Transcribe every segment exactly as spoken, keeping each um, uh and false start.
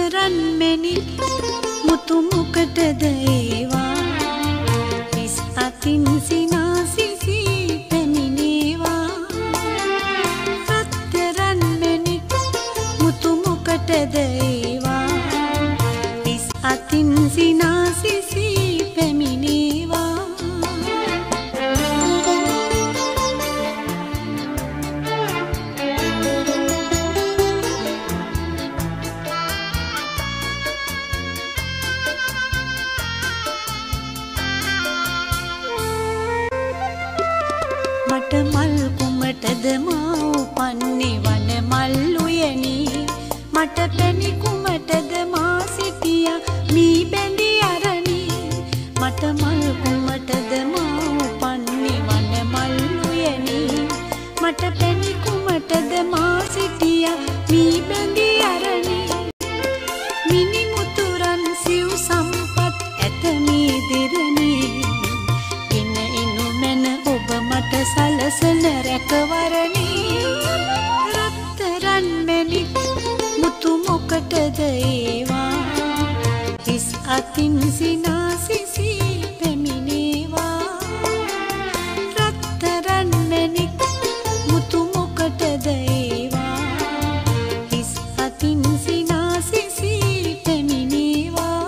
රත්තරන් මැණික් මුතු මුකටද ඒවා හිස් අතින් සිනාසිසි පැමිණේවා රත්තරන් මැණික් මුතු මුකටද ඒවා හිස් අතින් සිනාසිසි පැමිණේවා මට මල් කුමටද මා උපන්නේ වන මල් උයනේ මට පැණි කුමටද මා සිටියා මී බැඳි අරණේ මට මල් කුමටද මා උපන්නේ වන මල් උයනේ මට පැණි කුමටද මා සිටියා මී බැඳි අරණේ මිනි මුතුරන් සිව් සම්පත් ඇත මේ දෙරණේ මට සලසන රැකවරණේ රත්තරන් මැණික් මුතු මොකටද ඒවා හිස් අතින් සිනාසිසි පැමිණේවා රත්තරන් මැණික් මුතු මොකටද ඒවා හිස් අතින් සිනාසිසි පැමිණේවා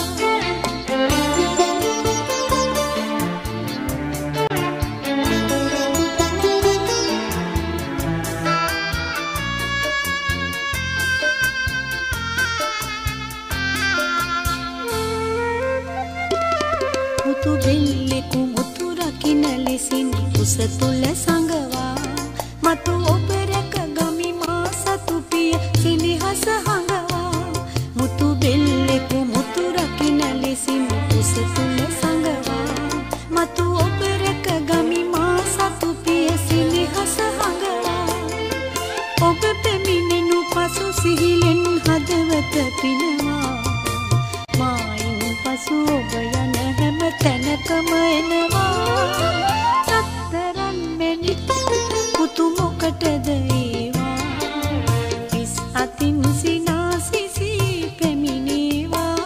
මුතු බෙල්ලෙකු මුතු රකින්න ලෙසින් කුස තුල සංගවා මතු ඔබ රැක ගමි මා සතු පිය සිනහස හඟවා මුතු බෙල්ලෙකු මුතු රකින්න ලෙසින් කුස තුල සංගවා මතු ඔබ රැක ගමි මා සතු පිය සිනහස හඟවා ඔබ පැමිණෙනු පසු සිහිලෙන් හදවත පිනවා මායින් පසු ඔබ යන හැම තැනකම එනවා රත්තරන් මැණික් මුතු මොකටද ඒවා හිස් අතින් සිනාසිසි පැමිණේවා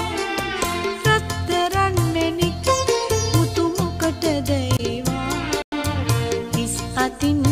රත්තරන් මැණික් මුතු මොකටද ඒවා හිස් අතින්